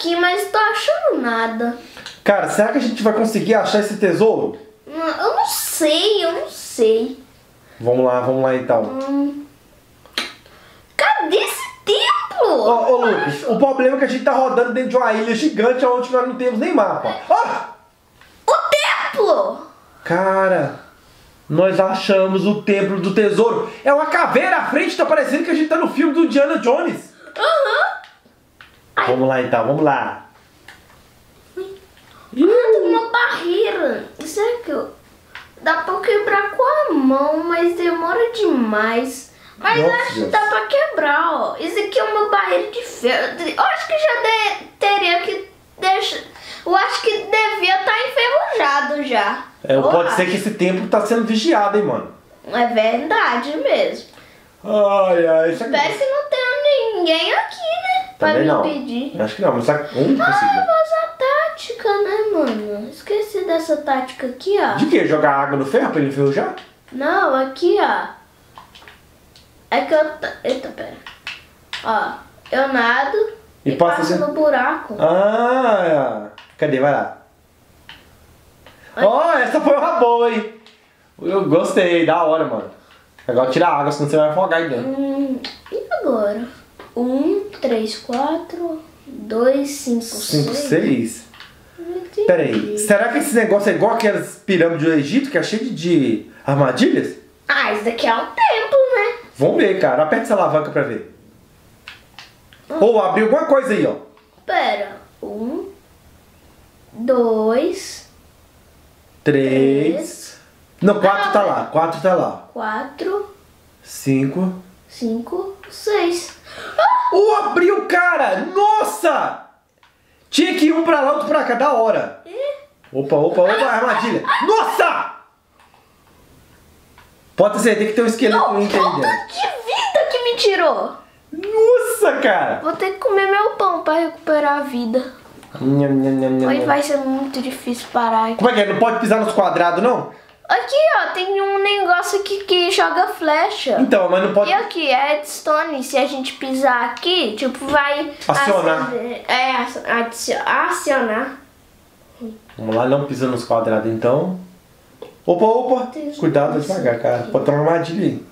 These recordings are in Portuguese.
aqui, mas tô achando nada. Cara, será que a gente vai conseguir achar esse tesouro? Eu não sei. Vamos lá então. Cadê esse templo? Ô Lucas, o problema é que a gente tá rodando dentro de uma ilha gigante onde nós não temos nem mapa. O templo! Cara, nós achamos o templo do tesouro. É uma caveira à frente, tá parecendo que a gente tá no filme do Indiana Jones. Vamos lá então, vamos lá. Tem uma barreira. Isso é que dá pra quebrar com a mão, mas demora demais. Mas Nossa, acho que Deus. dá pra quebrar, ó. Isso aqui é uma barreira de ferro. Eu acho que já teria que deixar. Eu acho que devia estar enferrujado já. Pode ser que esse templo tá sendo vigiado, hein, mano. É verdade mesmo. Ai, isso aqui. Espero que não tenha ninguém aqui, né? Pra Também me não. impedir. Acho que não, mas sabe como conseguiu? Vou usar tática, né, mano? Esqueci dessa tática aqui, ó. De que? Jogar água no ferro pra ele enferrujar? Não, aqui, ó. É que eu... Eita, pera. Ó, eu nado e passo assim? no buraco. Cadê? Vai lá. Ó, essa foi uma boa, hein? Eu gostei, da hora, mano. Agora tira a água, senão você vai afogar aí dentro. E agora? 1, 3, 4, 2, 5, 5, 6. 6? Pera aí, será que esse negócio é igual aquelas pirâmides do Egito, que é cheio de armadilhas? Ah, isso daqui é um templo, né? Vamos ver, cara. Aperta essa alavanca pra ver. Ou abriu alguma coisa aí, ó. Pera. 1, 2, 3. Não, 4 tá lá. 4 tá lá. 4, 5. 5, 6. Abriu, cara! Nossa! Tinha que ir um pra lá, outro pra cá, da hora. Opa, armadilha. Nossa! Pode ter certeza que tem um esqueleto Falta entendendo. de vida que me tirou. Nossa, cara! Vou ter que comer meu pão pra recuperar a vida. Hoje vai ser muito difícil parar aqui. Como é que é? Não pode pisar nos quadrados, não? Aqui, ó, tem um negócio aqui que joga flecha. Então, mas não pode... E aqui, é redstone. Se a gente pisar aqui, tipo, vai... Acionar. Acionar. Vamos lá, não pisa nos quadrados, então. Opa. Cuidado, devagar, cara. Pode ter uma armadilha aí.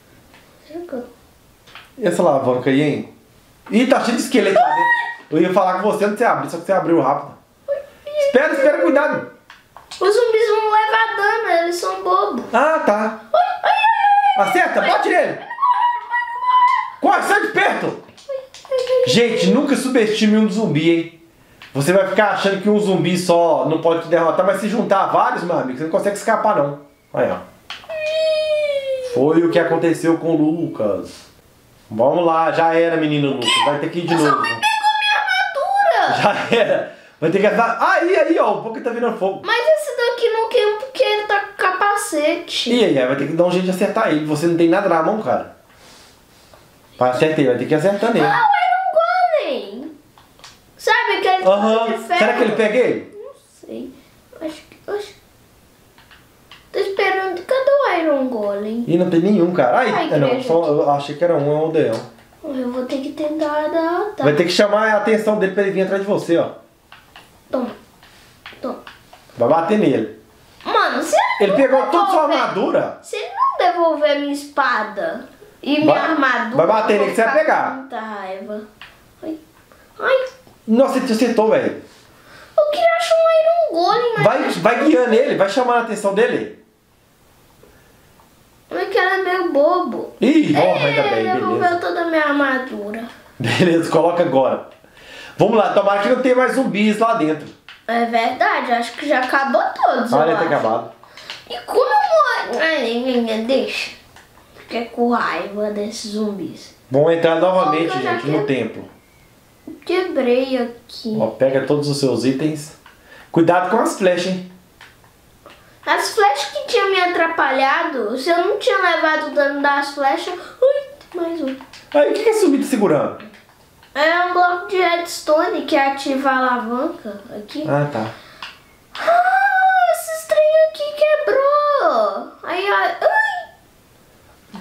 E essa alavanca aí, hein? Ih, tá cheio de esqueleto lá dentro. Eu ia falar com você antes de você abrir, só que você abriu rápido. Espera, cuidado. Os zumbis vão levar dano, eles são bobos. Ah, tá. Acerta, bate nele. Corre, sai de perto. Gente, nunca subestime um zumbi, hein? Você vai ficar achando que um zumbi só não pode te derrotar, mas se juntar vários, meu amigo, você não consegue escapar, não. Aí, ó. Foi o que aconteceu com o Lucas. Vamos lá, já era, menino Lucas. Vai ter que ir de novo. Pegou minha armadura. Já era. Vai ter que... Aí, ó. O pouco tá virando fogo. Mas esse daqui não queima porque ele tá com capacete. E aí, vai ter que dar um jeito de acertar ele. Você não tem nada na mão, cara. Vai acertar ele, vai ter que acertar nele. Ah, o Iron Golem. Sabe aquele de ferro? Será que ele pega ele? Não sei. Acho. Tô esperando. Cadê o Iron Golem? Ih, não tem nenhum, cara. Ai, Não, só, eu achei que era um, é um aldeão. Eu vou ter que tentar dar. Vai ter que chamar a atenção dele pra ele vir atrás de você, ó. Toma. Vai bater nele. Mano, se Ele não pegou toda sua devolver- armadura. Se ele não devolver minha espada e minha armadura... vai bater eu nele que você vou vai ficar pegar. com muita raiva. Ai, Nossa, ele te acertou, velho. eu queria achar um Iron Golem, mas... Vai guiando ele, vai chamando a atenção dele. Mas que ela é meio bobo. Ih, ainda bem, Ele devolveu beleza. toda a minha armadura. Beleza, coloca agora. Vamos lá, tomara que não tenha mais zumbis lá dentro. É verdade, acho que já acabou todos, Olha, eu tá acho. acabado. E como eu morro? Ai, deixa. Fiquei com raiva desses zumbis. Vamos entrar novamente, Eu já gente, no templo. Quebrei aqui. Ó, pega todos os seus itens. Cuidado com as flechas, hein? As flechas que tinham me atrapalhado, se eu não tinha levado o dano das flechas... Ui, mais um. Aí, o que é esse zumbi tá segurando? É um bloco de redstone que ativa a alavanca aqui. Ah, tá. Esse trem aqui quebrou. Ai.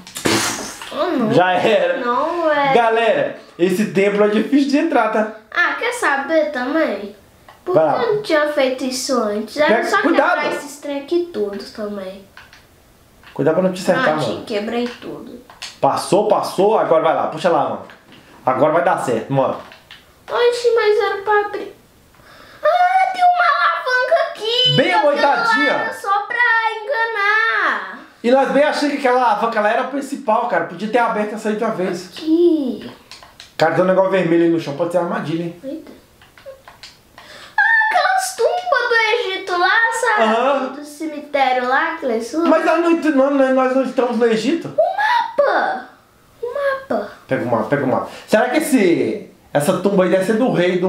Oh, não. Já era. Não, velho. Galera, esse templo é difícil de entrar, tá? Ah, quer saber também? Por que Vai lá. eu não tinha feito isso antes? Era só Cuidado. quebrar esses trem aqui tudo também. Cuidado pra não te acertar, mano. Quebrei tudo. Passou, agora vai lá, puxa lá, mano. Agora vai dar certo, mano. Oxi, mas era pra abrir. Ah, tem uma alavanca aqui. Bem Aquilo amoitadinha. lá era só pra enganar. E nós bem achando que aquela alavanca lá era a principal, cara. Podia ter aberto essa aí de uma vez. Aqui. Cara, tem um negócio vermelho aí no chão, pode ser armadilha, hein? Eita. Ah, aquelas tumbas do Egito lá, sabe? Aham. Do cemitério lá, aquelas tumbas. Mas nós não estamos no Egito. O mapa. Pega o mapa. Será que essa tumba aí deve ser do rei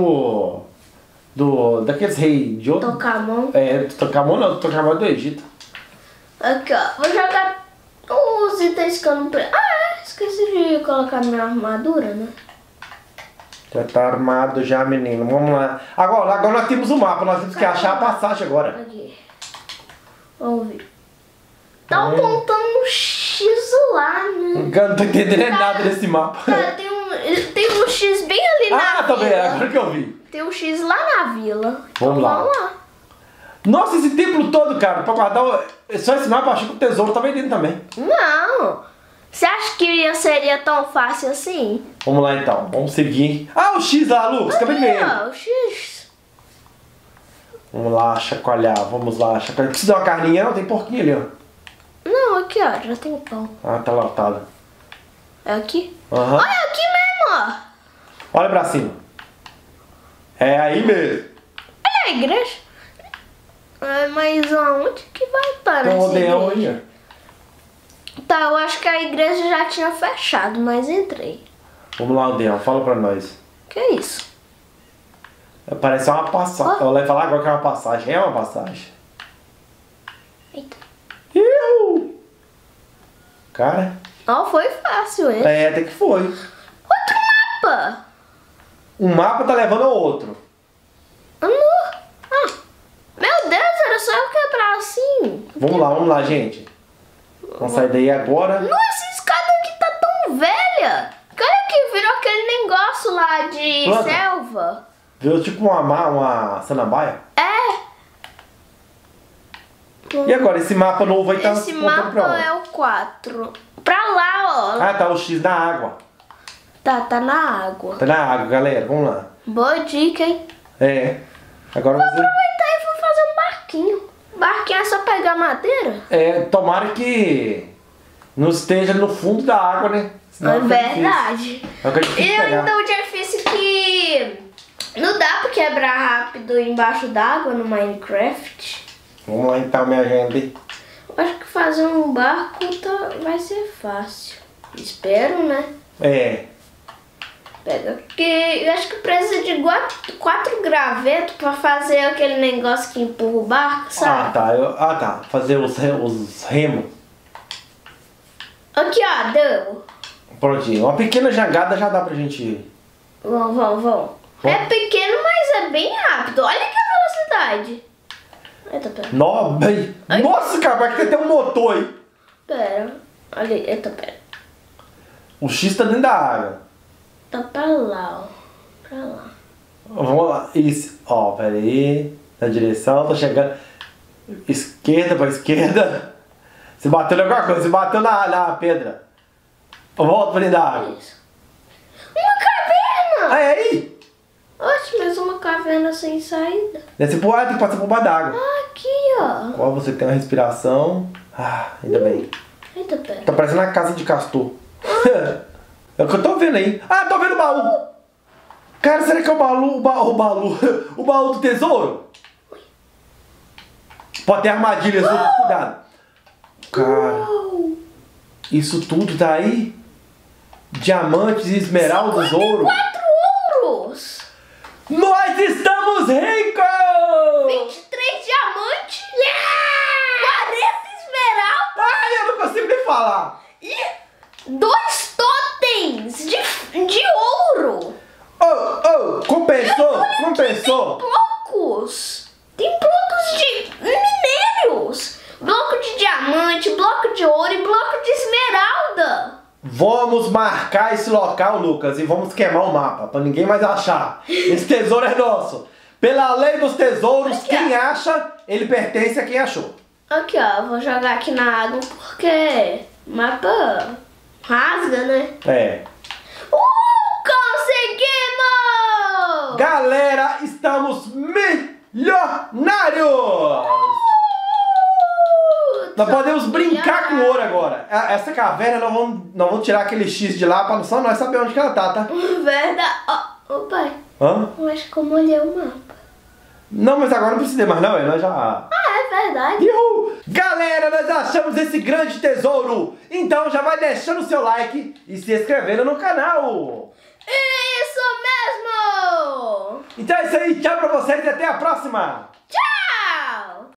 daqueles reis de outro? Tocamão. Do Tocamão não, do Tocamão é do Egito. Aqui, ó. Vou jogar os itens que eu não... esqueci de colocar minha armadura, né? Já tá armado já, menino. Vamos lá. Agora nós temos o mapa, nós temos que achar a passagem agora. Aqui. Vamos ver. Tá apontando um X lá, né? Eu não tô entendendo nada desse mapa. Cara, tem um X bem ali na Tá vila. vendo, agora que eu vi. Tem um X lá na vila. Vamos lá. Vamos lá. Nossa, esse templo todo, cara, pra guardar só esse mapa, eu achei que o tesouro tava aí dentro também. Não. Você acha que seria tão fácil assim? Vamos lá então, vamos seguir. Ah, o X lá, Lucas, acabei de ver ele. O X. Vamos lá, chacoalhar, Precisa de uma carninha? Não, tem porquinho ali, ó. Não, aqui, ó. Já tem pão. Ah, tá lotado. É aqui? Aham. Olha aqui mesmo, ó. Olha pra cima. É aí mesmo. Olha a igreja. Mas aonde que vai estar Tem um nessa rodeão igreja? aí, ó. Tá, eu acho que a igreja já tinha fechado, mas entrei. Vamos lá, Aldeão, fala pra nós. Que é isso? Parece uma passagem. Ela vai falar agora que é uma passagem. É uma passagem. Eita. Cara. Ó, foi fácil esse. Até que foi. Outro mapa. Um mapa tá levando ao outro. Meu Deus, era só eu quebrar assim. Vamos lá, gente. Vamos sair daí agora. Não, essa escada aqui tá tão velha. Olha aqui, virou aquele negócio lá de Planta. selva. Viu tipo uma samambaia? É. E agora, esse mapa novo aí tá Esse apontando pra mapa onde? é o 4. Pra lá, ó. Ah, tá o X na água. Tá na água. Tá na água, galera. Vamos lá. Boa dica, hein? Agora Vou você... aproveitar e vou fazer um barquinho. Barquinho é só pegar madeira? Tomara que não esteja no fundo da água, né? Senão É fica difícil. verdade. É o que é difícil E pegar. ainda o difícil que não dá pra quebrar rápido embaixo d'água no Minecraft. Vamos lá então, minha gente. Eu acho que fazer um barco vai ser fácil. Espero, né? Pega. Porque eu acho que precisa de 4 gravetos pra fazer aquele negócio que empurra o barco, sabe? Tá. Fazer os remos. Aqui, ó, deu. Prontinho. Uma pequena jangada já dá pra gente ir. Vamos. É pequeno, mas é bem rápido. Olha que velocidade. Eita, pera. Nossa, cara, parece que tem até um motor aí. Pera. Olha aí. Eita, pera. O X tá dentro da água. Tá pra lá, ó. Pra lá. Vamos lá. Isso. Ó, pera aí. Na direção, tô chegando. Esquerda pra esquerda. Você bateu em alguma coisa, você bateu na pedra. Volta pra dentro da água. Isso. Uma caverna! É aí? Oxe, mas uma caverna sem saída. Tem que passar por baixo da água. Aqui, ó. Ó, você tem uma respiração. Ainda bem. Eita, pera. Tá parecendo a casa de castor. É o que eu tô vendo aí. Tô vendo o baú. Cara, será que é o baú? O baú do tesouro? Pode ter armadilhas, cuidado. Cara, isso tudo tá aí? Diamantes, esmeraldas, ouro. 4 ouros! Nós estamos ricos! 23 diamantes! 40 esmeraldas! Eu não consigo nem falar. E 2 totens de ouro! Compensou? Blocos! Tem blocos de minérios! Bloco de diamante, bloco de ouro e bloco de esmeralda! Vamos marcar esse local, Lucas, e vamos queimar o mapa, pra ninguém mais achar. Esse tesouro é nosso. Pela lei dos tesouros, Aqui, quem acha, ele pertence a quem achou. Aqui, ó, vou jogar aqui na água porque o mapa rasga, né? É. Conseguimos! Galera, estamos milionários! Nós podemos brincar com ouro agora. Essa caverna, nós vamos tirar aquele X de lá pra só nós saber onde que ela tá? Verdade. Ô pai, Hã? eu acho que eu molhei o mapa. Não, mas agora não precisa mais não, nós já... Ah, é verdade. Uhul! Galera, nós achamos esse grande tesouro! Então já vai deixando o seu like e se inscrevendo no canal! Isso mesmo! Então é isso aí, tchau pra vocês e até a próxima!